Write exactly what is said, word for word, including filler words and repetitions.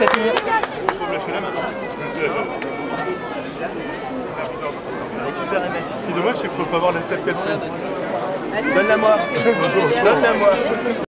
à finir. Faut me lâcher là maintenant. C'est dommage, c'est qu'il faut pas avoir la tête qu'elle fait. Donne-la moi. Donne-la moi.